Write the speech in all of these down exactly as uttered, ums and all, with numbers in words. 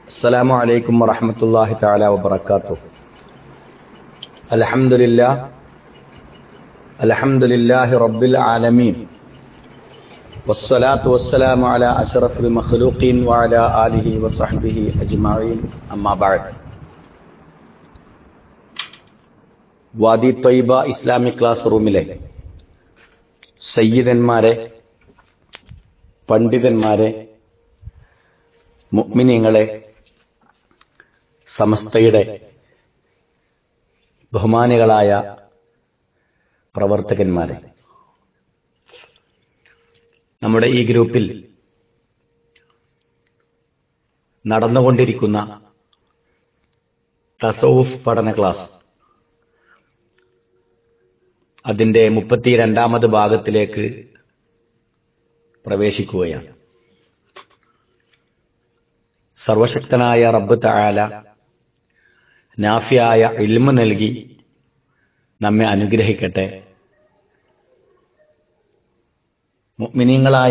السلام عليكم ورحمة الله تعالى وبركاته. الحمد لله الحمد لله رب العالمين والصلاة والسلام على أشرف المخلوقين وعلى آله وصحبه أجمعين أما بعد. വാദി Taiba Islamic class റൂമിലെ സയ്യിദന്മാരെ, പണ്ഡിതന്മാരെ, മുഅ്മിനീങ്ങളെ, സമസ്തയുടെ ബഹുമാനികളായ പ്രവർത്തകന്മാരെ, നമ്മുടെ ഈ ഗ്രൂപ്പിൽ നടന്നുകൊണ്ടിരിക്കുന്ന തസവുഫ് പഠന ക്ലാസ് അതിന്റെ മുപ്പത്തിരണ്ടാമത് ഭാഗത്തിലേക്ക് പ്രവേശിക്കുകയാണ്. സർവശക്തനായ റബ്ബ് തആല നാഫിയായ ഇൽമ് നൽകി നമ്മെ അനുഗ്രഹിക്കട്ടെ. മുഅ്മിനീങ്ങളായ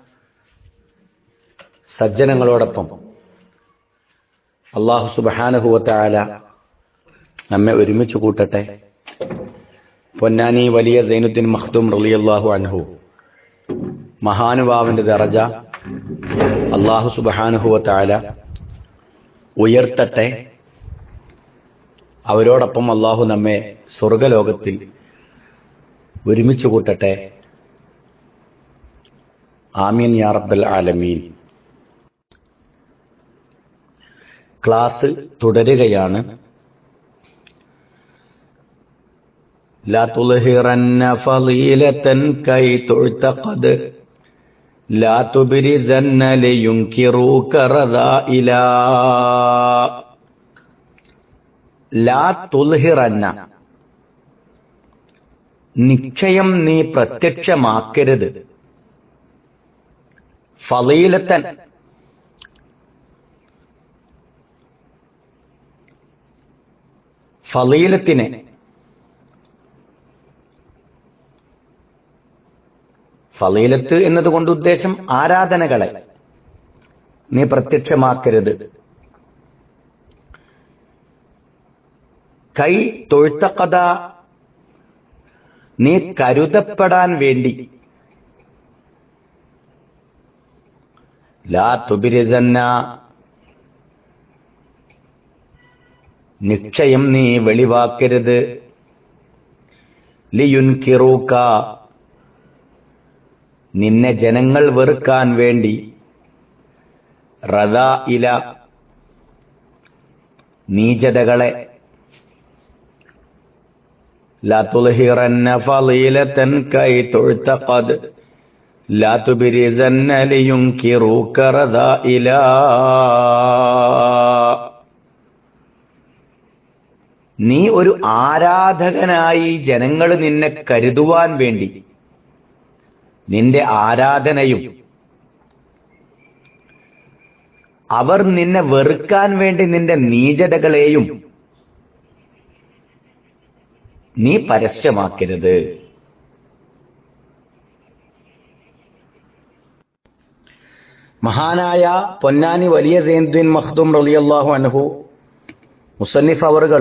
സജ്ജനങ്ങളോടൊപ്പം അല്ലാഹു സുബ്ഹാനഹു വ തആല നമ്മെ ഒരുമിച്ച് കൂട്ടട്ടെ. പൊന്നാനി വലിയ സൈനുദ്ദീൻ മഖ്ദൂം റളിയല്ലാഹു അൻഹു മഹാനുഭാവന്റെ ദറജ അല്ലാഹു സുബ്ഹാനഹു വ തആല ഉയർത്തട്ടെ. അവരോടൊപ്പം അല്ലാഹു നമ്മെ സ്വർഗലോകത്തിൽ ഒരുമിച്ച് കൂട്ടട്ടെ. ആമീൻ യാ റബ്ബൽ ആലമീൻ. ക്ലാസ് തുടരുകയാണ്. لا تظهرن فضيلة كي تعتقد لا تبرزن لينكروك رذائلا. لا تظهرن, നിശ്ചയം നീ പ്രത്യക്ഷമാക്കരുത്. ഫളീലത്തൻ, ഫളീലത്തിനെ, ഫളീലത്ത് എന്നതുകൊണ്ട് ഉദ്ദേശം ആരാധനകളെ നീ പ്രത്യക്ഷമാക്കരുത്. കൈ തൊഴുത്തക്കഥ, നീ കരുതപ്പെടാൻ വേണ്ടി. ലാ തുബിരിസന്ന, നിശ്ചയം നീ വെളിവാക്കരുത്. ലിയുൻകിറൂക, നിന്നെ ജനങ്ങൾ വെറുക്കാൻ വേണ്ടി. റദാഇല, നീചതകളെ. ലാ തുൽഹിറന്ന ഫളീലതൻ കൈ തുഅതഖദ് ലാ തുബ്രിസന്ന ലിയുൻകിറൂക റദാഇല. നീ ഒരു ആരാധകനായി ജനങ്ങൾ നിന്നെ കരുതുവാൻ വേണ്ടി നിന്റെ ആരാധനയും അവർ നിന്നെ വെറുക്കാൻ വേണ്ടി നിന്റെ നീചതകളെയും നീ പരസ്യമാക്കരുത്. മഹാനായ പൊന്നാനി വലിയ സൈനുദ്ദീൻ മഖ്ദൂം റളിയല്ലാഹു അൻഹു മുസന്നിഫ് അവറുകൾ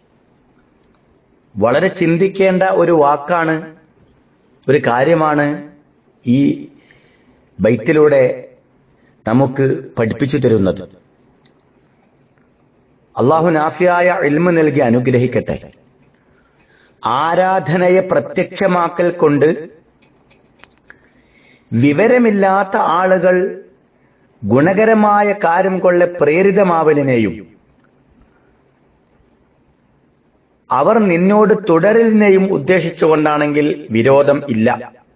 വളരെ ചിന്തിക്കേണ്ട ഒരു വാക്കാണ്, ഒരു കാര്യമാണ് ഈ ബൈത്തിലൂടെ നമുക്ക് പഠിപ്പിച്ചു തരുന്നത്. അല്ലാഹു നാഫിയായ ഇൽമ് നൽകി അനുഗ്രഹിക്കട്ടെ. ആരാധനയെ പ്രത്യക്ഷമാക്കൽ കൊണ്ട് വിവരമില്ലാത്ത ആളുകൾ ഗുണകരമായ കാര്യം കൊള്ള പ്രേരിതമാവലിനെയും അവർ നിന്നോട് തുടരലിനെയും ഉദ്ദേശിച്ചുകൊണ്ടാണെങ്കിൽ വിരോധം ഇല്ല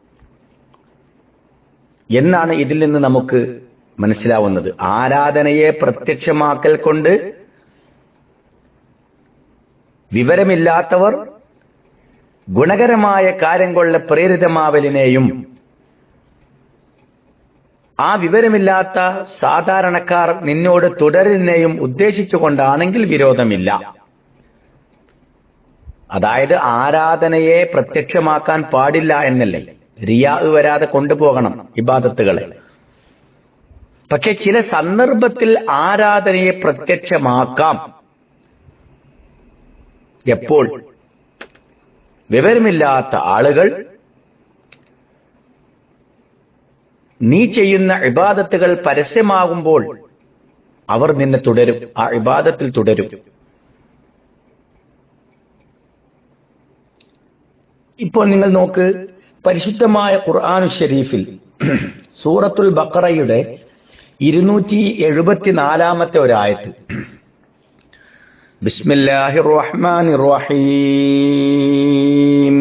എന്നാണ് ഇതിൽ നിന്ന് നമുക്ക് മനസ്സിലാവുന്നത്. ആരാധനയെ പ്രത്യക്ഷമാക്കൽ കൊണ്ട് വിവരമില്ലാത്തവർ ഗുണകരമായ കാര്യം കൊള്ള പ്രേരിതമാവലിനെയും ആ വിവരമില്ലാത്ത സാധാരണക്കാർ നിന്നോട് തുടരലിനെയും ഉദ്ദേശിച്ചുകൊണ്ടാണെങ്കിൽ വിരോധമില്ല. അതായത് ആരാധനയെ പ്രത്യക്ഷമാക്കാൻ പാടില്ല എന്നല്ലേ, റിയാ വരാതെ കൊണ്ടുപോകണം ഇബാദത്തുകളെ. പക്ഷെ ചില സന്ദർഭത്തിൽ ആരാധനയെ പ്രത്യക്ഷമാക്കാം. എപ്പോൾ? വിവരമില്ലാത്ത ആളുകൾ നീ ചെയ്യുന്ന ഇബാദത്തുകൾ പരസ്യമാകുമ്പോൾ അവർ നിന്നെ തുടരും, ആ ഇബാദത്തിൽ തുടരും. ഇപ്പോൾ നിങ്ങൾ നോക്ക്, പരിശുദ്ധമായ ഖുർആൻ ഷരീഫിൽ സൂറത്തുൽ ബഖറയുടെ ഇരുന്നൂറ്റി എഴുപത്തിനാലാമത്തെ ഒരായത്ത്, ബിസ്മില്ലാഹിർ റഹ്മാനിർ റഹീം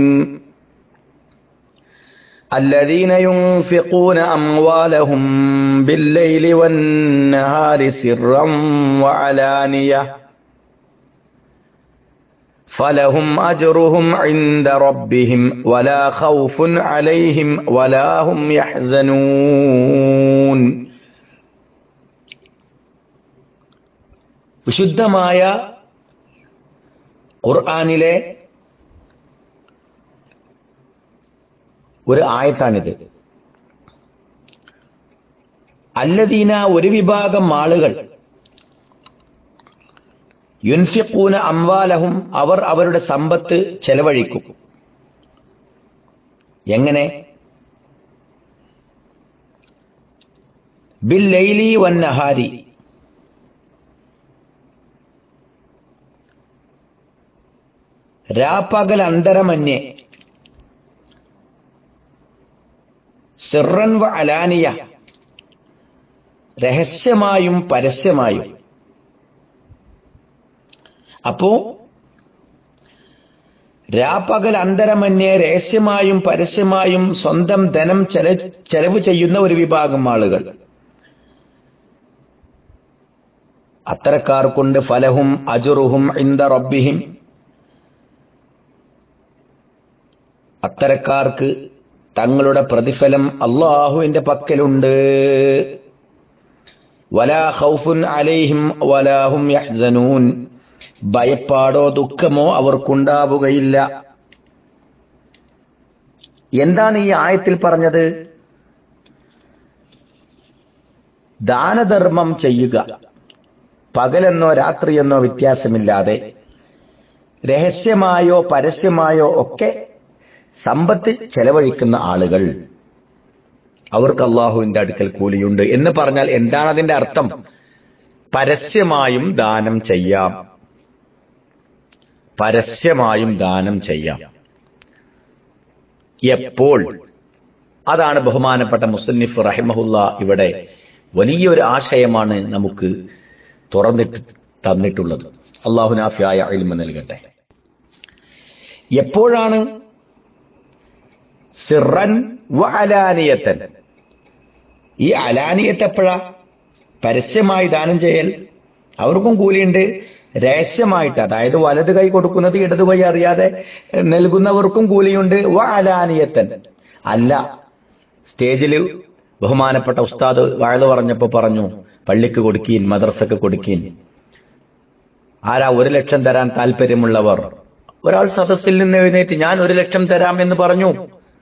الذين ينفقون أموالهم بالليل والنهار سرا وعلانية فلهم أجرهم عند ربهم ولا خوف عليهم ولا هم يحزنون. വിശുദ്ധമായ ഖുർആനിലെ ഒരു ആയത്താണിത്. അല്ലദീന, ഒരു വിഭാഗം ആളുകൾ, യുൻഫിഖൂന അംവാലഹും, അവർ അവരുടെ സമ്പത്ത് ചെലവഴിക്കും. എങ്ങനെ? ബിൽ ലൈലി വന്നഹാരി, രാപ്പകൽ അന്തരമന്യേ, സിർറൻ വ അലാനിയ, രഹസ്യമായും പരസ്യമായും. അപ്പോ രാപ്പകൽ അന്തരമന്യേ രഹസ്യമായും പരസ്യമായും സ്വന്തം ധനം ചെലവ് ചെയ്യുന്ന ഒരു വിഭാഗം ആളുകൾ, അത്തരക്കാർക്കുണ്ട് ഫലഹും അജ്റുഹും ഇൻദ റബ്ബിഹിം, അത്തരക്കാർക്ക് തങ്ങളുടെ പ്രതിഫലം അല്ലാഹുവിന്റെ പക്കലുണ്ട്. വലാ ഖൗഫുൻ അലൈഹിം വലാ ഹും യഹ്സനൂൻ, ഭയപ്പാടോ ദുഃഖമോ അവർക്കുണ്ടാവുകയില്ല. എന്താണ് ഈ ആയത്തിൽ പറഞ്ഞത്? ദാനധർമ്മം ചെയ്യുക, പകലെന്നോ രാത്രിയെന്നോ വ്യത്യാസമില്ലാതെ, രഹസ്യമായോ പരസ്യമായോ ഒക്കെ സമ്പത്ത് ചെലവഴിക്കുന്ന ആളുകൾ, അവർക്ക് അള്ളാഹുവിന്റെ അടുക്കൽ കൂലിയുണ്ട് എന്ന് പറഞ്ഞാൽ എന്താണ് അതിന്റെ അർത്ഥം? പരസ്യമായും ദാനം ചെയ്യാം, പരസ്യമായും ദാനം ചെയ്യാം. എപ്പോൾ? അതാണ് ബഹുമാനപ്പെട്ട മുസന്നിഫ് റഹിമഹുല്ലാ ഇവിടെ വലിയൊരു ആശയമാണ് നമുക്ക് തുറന്നിട്ട് തന്നിട്ടുള്ളത്. അള്ളാഹു നാഫിയായ ഇൽമ നൽകട്ടെ. എപ്പോഴാണ്? സിറൻ വ അലാനിയത്തൻ. ഈ അലാനിയത്ത് എപ്പോഴാ? പരസ്യമായി ദാനം ചെയ്യൽ, അവർക്കും കൂലിയുണ്ട്. രഹസ്യമായിട്ട്, അതായത് വലത് കൈ കൊടുക്കുന്നത് ഇടതു കൈ അറിയാതെ നൽകുന്നവർക്കും കൂലിയുണ്ട്. വ അലാനിയത്തൻ. അല്ല, സ്റ്റേജിൽ ബഹുമാനപ്പെട്ട ഉസ്താദ് വഅദ് പറഞ്ഞപ്പോ പറഞ്ഞു, പള്ളിക്ക് കൊടുക്കീൻ, മദ്രസക്ക് കൊടുക്കീൻ. ആരാ ഒരു ലക്ഷം തരാൻ താല്പര്യമുള്ളവർ? ഒരാൾ സദസ്സിൽ നിന്ന് എഴുന്നേറ്റ് ഞാൻ ഒരു ലക്ഷം തരാം എന്ന് പറഞ്ഞു.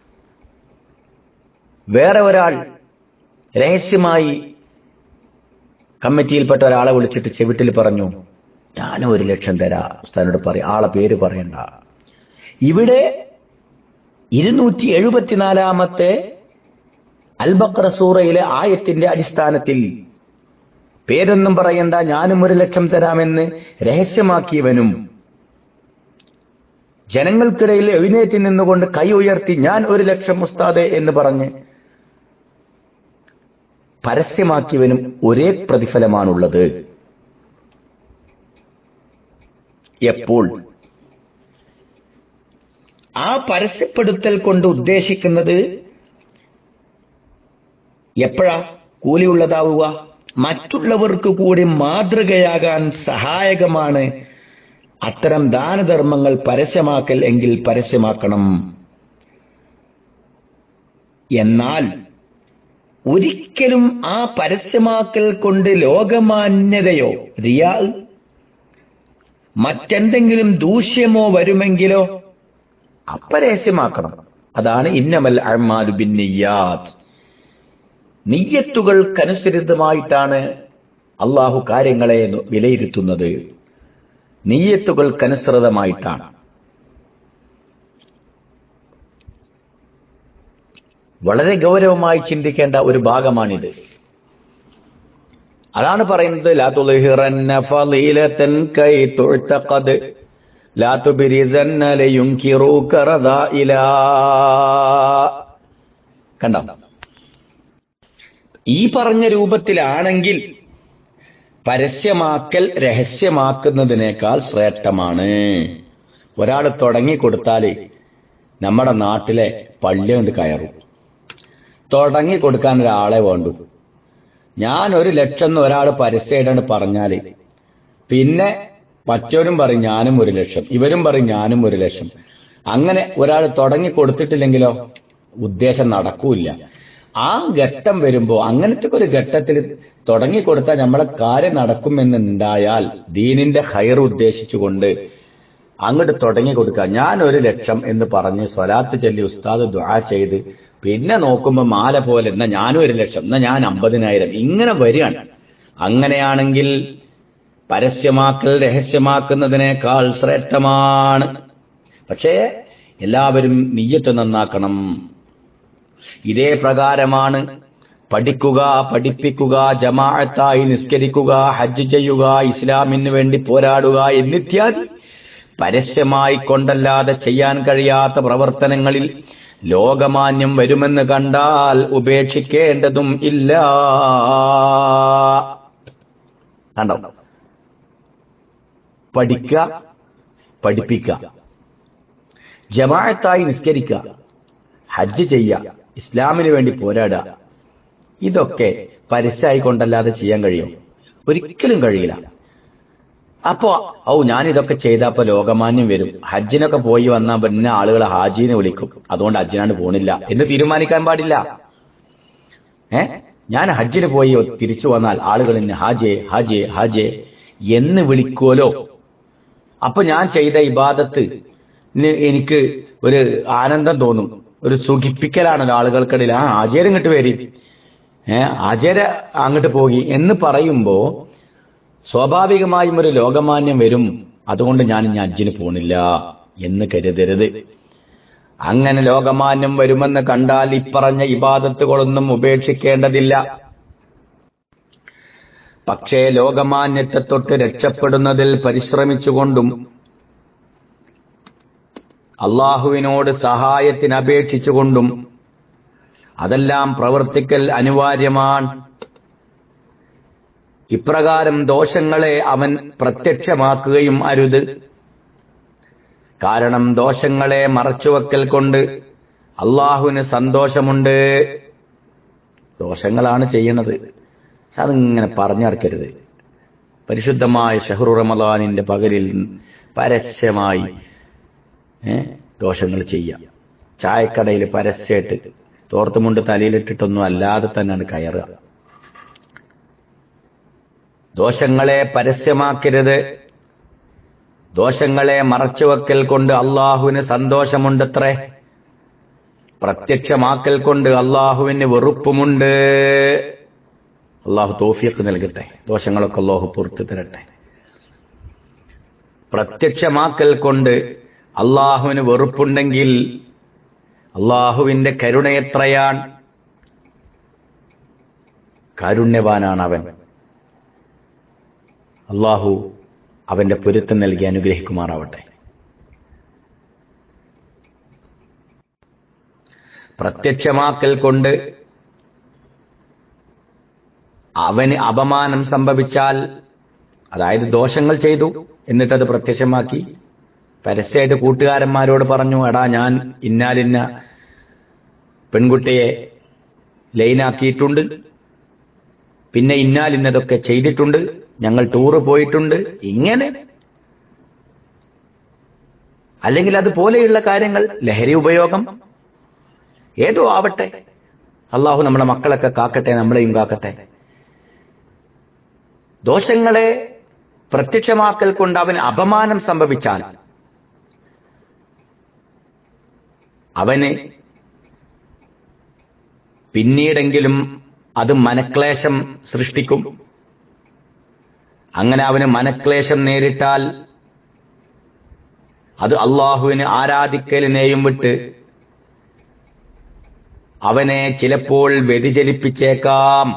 വേറെ ഒരാൾ രഹസ്യമായി കമ്മിറ്റിയിൽപ്പെട്ട ഒരാളെ വിളിച്ചിട്ട് ചെവിട്ടിൽ പറഞ്ഞു, ഞാൻ ഒരു ലക്ഷം തരാ. ഉസ്താദിനോട് പറയും, ആളെ പേര് പറയണ്ട. ഇവിടെ ഇരുന്നൂറ്റി എഴുപത്തിനാലാമത്തെ അൽ ബഖറ സൂറയിലെ ആയത്തിന്റെ അടിസ്ഥാനത്തിൽ പേരൊന്നും പറയണ്ട, ഞാനും ഒരു ലക്ഷം തരാമെന്ന് രഹസ്യമാക്കിയവനും ജനങ്ങൾക്കിടയിൽ എഴുന്നേറ്റ് നിന്നുകൊണ്ട് കൈ ഉയർത്തി ഞാൻ ഒരു ലക്ഷം ഉസ്താദെ എന്ന് പറഞ്ഞ് പരസ്യമാക്കിയവനും ഒരേ പ്രതിഫലമാണുള്ളത്. എപ്പോൾ? ആ പരസ്യപ്പെടുത്തൽ കൊണ്ട് ഉദ്ദേശിക്കുന്നത് എപ്പോഴാ കൂലിയുള്ളതാവുക? മറ്റുള്ളവർക്ക് കൂടി മാതൃകയാകാൻ സഹായകമാണ് അത്തരം ദാനധർമ്മങ്ങൾ പരസ്യമാക്കൽ എങ്കിൽ പരസ്യമാക്കണം. എന്നാൽ ഒരിക്കലും ആ പരസ്യമാക്കൽ കൊണ്ട് ലോകമാന്യതയോ റിയാ മറ്റെന്തെങ്കിലും ദൂഷ്യമോ വരുമെങ്കിലോ അപ്പരഹസ്യമാക്കണം. അതാണ് ഇന്നമൽ അഅ്മാലു ബിന്നിയ്യാത്ത്, നിയ്യത്തുകൾക്കനുസരിതമായിട്ടാണ് അള്ളാഹു കാര്യങ്ങളെ വിലയിരുത്തുന്നത്. നിയ്യത്തുകൾക്കനുസൃതമായിട്ടാണ്. വളരെ ഗൗരവമായി ചിന്തിക്കേണ്ട ഒരു ഭാഗമാണിത്. അതാണ് പറയുന്നത് ലാ തുൽഹിറന്ന ഫളീലതൻ കൈ തുഅതഖദ് ലാ തുബ്രിസന്ന ലയുൻകിറുക റദാഇലാ. കണ്ടോ? ഈ പറഞ്ഞ രൂപത്തിലാണെങ്കിൽ പരസ്യമാക്കൽ രഹസ്യമാക്കുന്നതിനേക്കാൾ ശ്രേഷ്ഠമാണ്. ഒരാൾ തുടങ്ങിക്കൊടുത്താല് നമ്മുടെ നാട്ടിലെ പള്ളി കൊണ്ട് കയറും. തുടങ്ങിക്കൊടുക്കാൻ ഒരാളെ വേണ്ടു. ഞാൻ ഒരു ലക്ഷം എന്ന് ഒരാൾ പരസ്യമായിട്ടാണ് പറഞ്ഞാല് പിന്നെ മറ്റവരും പറയും ഞാനും ഒരു ലക്ഷം, ഇവരും പറയും ഞാനും ഒരു ലക്ഷം. അങ്ങനെ ഒരാൾ തുടങ്ങി കൊടുത്തിട്ടില്ലെങ്കിലോ ഉദ്ദേശം നടക്കൂല്ല. ആ ഘട്ടം വരുമ്പോ അങ്ങനത്തെ ഒരു ഘട്ടത്തിൽ തുടങ്ങിക്കൊടുത്താൽ നമ്മളെ കാര്യം നടക്കുമെന്നുണ്ടായാൽ ദീനിന്റെ ഖൈർ ഉദ്ദേശിച്ചുകൊണ്ട് അങ്ങോട്ട് തുടങ്ങി കൊടുക്കുക. ഞാൻ ഒരു ലക്ഷം എന്ന് പറഞ്ഞ് സ്വലാത്ത് ചൊല്ലി ഉസ്താദ് ദുആ ചെയ്ത് പിന്നെ നോക്കുമ്പോ മാല പോലെ എന്നാ ഞാനും ഒരു ലക്ഷം, എന്നാ ഞാൻ അമ്പതിനായിരം, ഇങ്ങനെ വരികയാണ്. അങ്ങനെയാണെങ്കിൽ പരസ്യമാക്കൽ രഹസ്യമാക്കുന്നതിനേക്കാൾ ശ്രേഷ്ഠമാണ്. പക്ഷേ എല്ലാവരും നിയ്യത്ത് നന്നാക്കണം. ഇതേ പ്രകാരമാണ് പഠിക്കുക, പഠിപ്പിക്കുക, ജമാഅത്തായി നിസ്കരിക്കുക, ഹജ്ജ് ചെയ്യുക, ഇസ്ലാമിന് വേണ്ടി പോരാടുക എന്നിത്യാദി പരസ്യമായി കൊണ്ടല്ലാതെ ചെയ്യാൻ കഴിയാത്ത പ്രവർത്തനങ്ങളിൽ ലോകമാന്യം വരുമെന്ന് കണ്ടാൽ ഉപേക്ഷിക്കേണ്ടതും ഇല്ല. കണ്ടോ? പഠിക്കുക, പഠിപ്പിക്കുക, ജമാഅത്തായി നിസ്കരിക്കുക, ഹജ്ജ് ചെയ്യുക, ഇസ്ലാമിന് വേണ്ടി പോരാടുക, ഇതൊക്കെ പരസ്യമായി കൊണ്ടല്ലാതെ ചെയ്യാൻ കഴിയും? ഒരിക്കലും കഴിയില്ല. അപ്പോ ഔ ഞാനിതൊക്കെ ചെയ്തപ്പോ ലോകമാന്യം വരും, ഹജ്ജിനൊക്കെ പോയി വന്നാൽ പിന്നെ ആളുകൾ ഹാജിനെ വിളിക്കും, അതുകൊണ്ട് ഹജ്ജിനാണ് പോണില്ല എന്ന് തീരുമാനിക്കാൻ പാടില്ല. ഏ ഞാൻ ഹജ്ജിന് പോയി തിരിച്ചു വന്നാൽ ആളുകൾ എന്നെ ഹാജേ ഹാജേ ഹാജേ എന്ന് വിളിക്കുമല്ലോ. അപ്പൊ ഞാൻ ചെയ്ത ഇബാദത്ത് എനിക്ക് ഒരു ആനന്ദം തോന്നും, ഒരു സുഖിപ്പിക്കലാണല്ലോ ആളുകൾക്കിടയിൽ. ആ ആചാരം ഇങ്ങോട്ട് വരി, ഏഹ് ആചാര അങ്ങോട്ട് പോയി എന്ന് പറയുമ്പോ സ്വാഭാവികമായും ഒരു ലോകമാന്യം വരും. അതുകൊണ്ട് ഞാൻ ഇനി ഹജ്ജിന് പോണില്ല എന്ന് കരുതരുത്. അങ്ങനെ ലോകമാന്യം വരുമെന്ന് കണ്ടാൽ ഇപ്പറഞ്ഞ ഇബാദത്തുകളൊന്നും ഉപേക്ഷിക്കേണ്ടതില്ല. പക്ഷേ ലോകമാന്യത്തെ തൊട്ട് രക്ഷപ്പെടുന്നതിൽ പരിശ്രമിച്ചുകൊണ്ടും അള്ളാഹുവിനോട് സഹായത്തിന് അപേക്ഷിച്ചുകൊണ്ടും അതെല്ലാം പ്രവർത്തിക്കൽ അനിവാര്യമാണ്. ഇപ്രകാരം ദോഷങ്ങളെ അവൻ പ്രത്യക്ഷമാക്കുകയും അരുത്. കാരണം ദോഷങ്ങളെ മറച്ചുവെക്കൽ കൊണ്ട് അള്ളാഹുവിന് സന്തോഷമുണ്ട്. ദോഷങ്ങളാണ് ചെയ്യുന്നത്, അതിങ്ങനെ പറഞ്ഞടക്കരുത്. പരിശുദ്ധമായ ഷഹ്റു റമളാനിന്റെ പകലിൽ പരസ്യമായി ദോഷങ്ങൾ ചെയ്യാം. ചായക്കടയിൽ പരസ്യമായിട്ട് തോർത്തുമുണ്ട് തലയിലിട്ടിട്ടൊന്നും അല്ലാതെ തന്നെയാണ് കയറുക. ദോഷങ്ങളെ പരസ്യമാക്കരുത്. ദോഷങ്ങളെ മറച്ചുവെക്കൽ കൊണ്ട് അള്ളാഹുവിന് സന്തോഷമുണ്ടത്രേ. പ്രത്യക്ഷമാക്കൽ കൊണ്ട് അള്ളാഹുവിന് വെറുപ്പുമുണ്ട്. അള്ളാഹു തൗഫീഖ് നൽകട്ടെ. ദോഷങ്ങളൊക്കെ അള്ളാഹു പുറത്തു തരട്ടെ. പ്രത്യക്ഷമാക്കൽ കൊണ്ട് അള്ളാഹുവിന് വെറുപ്പുണ്ടെങ്കിൽ അള്ളാഹുവിന്റെ കരുണ എത്രയാണ്! കാരുണ്യവാനാണ് അവൻ. അള്ളാഹു അവന്റെ പൊരുത്തം നൽകി അനുഗ്രഹിക്കുമാറാവട്ടെ. പ്രത്യക്ഷമാക്കൽ കൊണ്ട് അവന് അപമാനം സംഭവിച്ചാൽ, അതായത് ദോഷങ്ങൾ ചെയ്തു എന്നിട്ടത് പ്രത്യക്ഷമാക്കി പരസ്യമായിട്ട് കൂട്ടുകാരന്മാരോട് പറഞ്ഞു, എടാ ഞാൻ ഇന്നാലിന്ന പെൺകുട്ടിയെ ലൈനാക്കിയിട്ടുണ്ട്, പിന്നെ ഇന്നാലിന്നതൊക്കെ ചെയ്തിട്ടുണ്ട്, ഞങ്ങൾ ടൂറ് പോയിട്ടുണ്ട്, ഇങ്ങനെ. അല്ലെങ്കിൽ അതുപോലെയുള്ള കാര്യങ്ങൾ, ലഹരി ഉപയോഗം, ഏതോ ആവട്ടെ. അള്ളാഹു നമ്മുടെ മക്കളൊക്കെ കാക്കട്ടെ, നമ്മളെയും കാക്കട്ടെ. ദോഷങ്ങളെ പ്രത്യക്ഷമാക്കൽ കൊണ്ട് അവന് അപമാനം സംഭവിച്ചാൽ അവന് പിന്നീടെങ്കിലും അത് മനക്ലേശം സൃഷ്ടിക്കും. അങ്ങനെ അവന് മനക്ലേശം നേരിട്ടാൽ അത് അള്ളാഹുവിനെ ആരാധിക്കലിനെയും വിട്ട് അവനെ ചിലപ്പോൾ വ്യതിചലിപ്പിച്ചേക്കാം.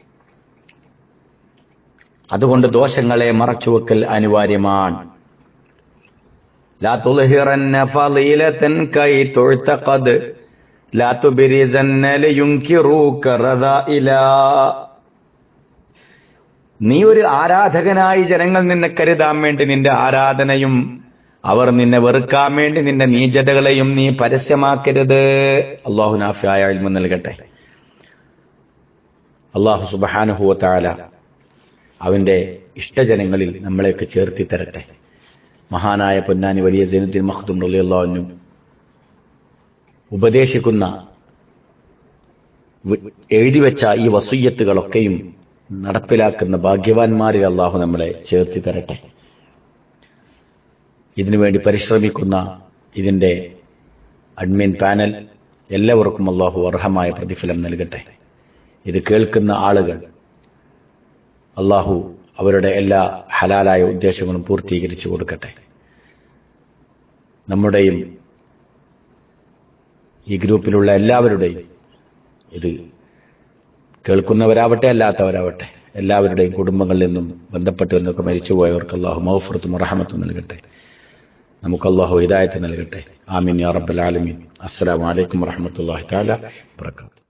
അതുകൊണ്ട് ദോഷങ്ങളെ മറച്ചുവെക്കൽ അനിവാര്യമാണ്. ലാ തുൽഹിറന്ന ഫളീലതൻ കൈ തുഅതഖദ് ലാ തുബ്രിസന്ന ലയുൻകിറൂക റദാഇല. നീ ഒരു ആരാധകനായി ജനങ്ങൾ നിന്നെ കരുതാൻ വേണ്ടി നിന്റെ ആരാധനയും അവർ നിന്നെ വെറുക്കാൻ വേണ്ടി നിന്റെ നീചതകളെയും നീ പരസ്യമാക്കരുത്. അല്ലാഹു നാഫിയായ ഇൽമു നൽകട്ടെ. അല്ലാഹു സുബ്ഹാനഹു വ തആല അവന്റെ ഇഷ്ടജനങ്ങളിൽ നമ്മളെയൊക്കെ ചേർത്തി തരട്ടെ. മഹാനായ പൊന്നാനി വലിയ സൈനുദ്ദീൻ മഖ്ദൂം റളിയല്ലാഹു അൻഹു ഉപദേശിക്കുന്ന എഴുതിവെച്ച ഈ വസിയ്യത്തുകളൊക്കെയും നടപ്പിലാക്കുന്ന ഭാഗ്യവാന്മാരിൽ അല്ലാഹു നമ്മളെ ചേർത്തി തരട്ടെ. ഇതിനുവേണ്ടി പരിശ്രമിക്കുന്ന ഇതിന്റെ അഡ്മിൻ പാനൽ എല്ലാവർക്കും അല്ലാഹു അർഹമായ പ്രതിഫലം നൽകട്ടെ. ഇത് കേൾക്കുന്ന ആളുകൾ അല്ലാഹു അവരുടെ എല്ലാ ഹലാലായ ഉദ്ദേശങ്ങളും പൂർത്തീകരിച്ചു കൊടുക്കട്ടെ. നമ്മുടെയും ഈ ഗ്രൂപ്പിലുള്ള എല്ലാവരുടെയും, ഇത് കേൾക്കുന്നവരാവട്ടെ അല്ലാത്തവരാവട്ടെ, എല്ലാവരുടെയും കുടുംബങ്ങളിൽ നിന്നും ബന്ധപ്പെട്ട് എന്നൊക്കെ മരിച്ചുപോയവർക്ക് അല്ലാഹു മഗ്ഫിറത്തും റഹ്മത്തും നൽകട്ടെ. നമുക്ക് അല്ലാഹു ഹിദായത്ത് നൽകട്ടെ. ആമീൻ യാ റബ്ബൽ ആലമീൻ. അസ്സലാമു അലൈക്കും വറഹ്മത്തുള്ളാഹി തആല വബറകാതുഹു.